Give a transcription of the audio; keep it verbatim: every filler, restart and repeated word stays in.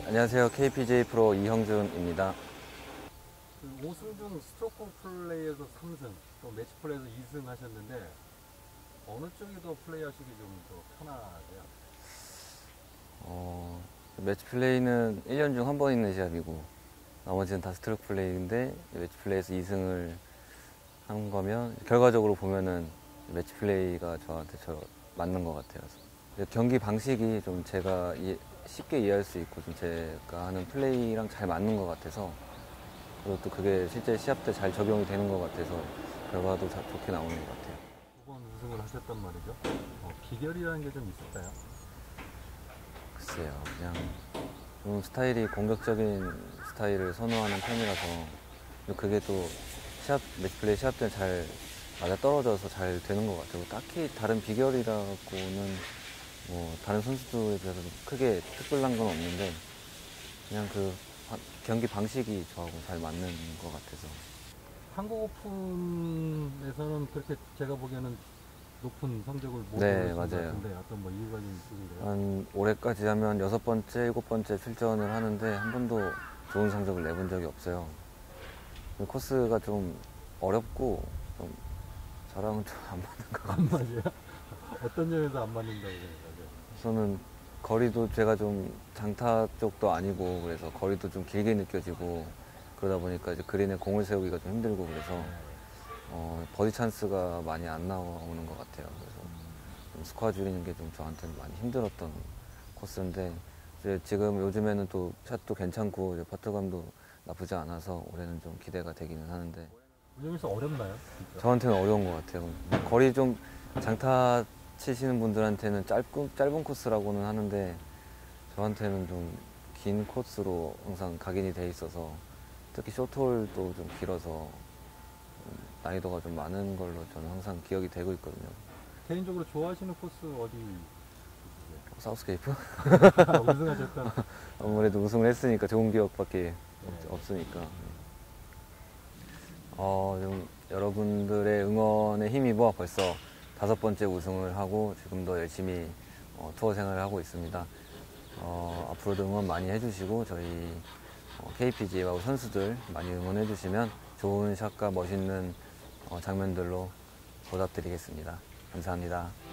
안녕하세요. 케이피지에이 프로 이형준입니다. 그 오승준 스트로크 플레이에서 삼 승, 또 매치 플레이에서 이 승 하셨는데 어느 쪽이 더 플레이하시기 좀 더 편하세요? 어, 매치 플레이는 일 년 중 한 번 있는 시합이고 나머지는 다 스트로크 플레이인데 매치 플레이에서 이 승을 한 거면 결과적으로 보면은 매치 플레이가 저한테 저 맞는 것 같아요. 경기 방식이 좀 제가 이, 쉽게 이해할 수 있고 좀 제가 하는 플레이랑 잘 맞는 것 같아서, 그리고 또 그게 실제 시합 때 잘 적용이 되는 것 같아서 결과도 다 좋게 나오는 것 같아요. 두 번 우승을 하셨단 말이죠. 어, 비결이라는 게 좀 있을까요? 글쎄요, 그냥 좀 스타일이 공격적인 스타일을 선호하는 편이라서 그게 또 시합, 매치플레이 시합 때는 잘 맞아 떨어져서 잘 되는 것 같아요. 딱히 다른 비결이라고는 뭐 다른 선수들에 비해서 크게 특별한 건 없는데 그냥 그 경기 방식이 저하고 잘 맞는 것 같아서. 한국 오픈에서는 그렇게 제가 보기에는 높은 성적을 못 네, 얻으신 것 맞아요. 같은데 어떤 뭐 이유가 좀 있으신가요? 한 올해까지 하면 여섯 번째, 일곱 번째 출전을 하는데 한 번도 좋은 성적을 내본 적이 없어요. 코스가 좀 어렵고 좀 저랑은 좀 안 맞는 것 같아요. 안 맞아요? 어떤 점에서 안 맞는다고 생각하세요? 저는 거리도 제가 좀 장타 쪽도 아니고 그래서 거리도 좀 길게 느껴지고 그러다 보니까 이제 그린에 공을 세우기가 좀 힘들고 그래서 네. 어, 버디 찬스가 많이 안 나오는 것 같아요. 그래서 좀 스코어 줄이는 게 좀 저한테는 많이 힘들었던 코스인데 이제 지금 요즘에는 또 샷도 괜찮고 이제 퍼트감도 나쁘지 않아서 올해는 좀 기대가 되기는 하는데 운영에서 어렵나요? 진짜? 저한테는 어려운 것 같아요. 거리 좀 장타 치시는 분들한테는 짧은, 짧은 코스라고는 하는데 저한테는 좀 긴 코스로 항상 각인이 돼 있어서 특히 쇼트홀도 좀 길어서 난이도가 좀 많은 걸로 저는 항상 기억이 되고 있거든요. 개인적으로 좋아하시는 코스 어디 사우스케이프? 있으세요? 우승하셨던. 아무래도 우승을 했으니까 좋은 기억밖에 네. 없, 없으니까. 어, 좀 여러분들의 응원에 힘입어 벌써 다섯 번째 우승을 하고 지금도 열심히 어, 투어 생활을 하고 있습니다. 어, 앞으로도 응원 많이 해주시고 저희 어, 케이피지에이하고 선수들 많이 응원해 주시면 좋은 샷과 멋있는 어, 장면들로 보답드리겠습니다. 감사합니다.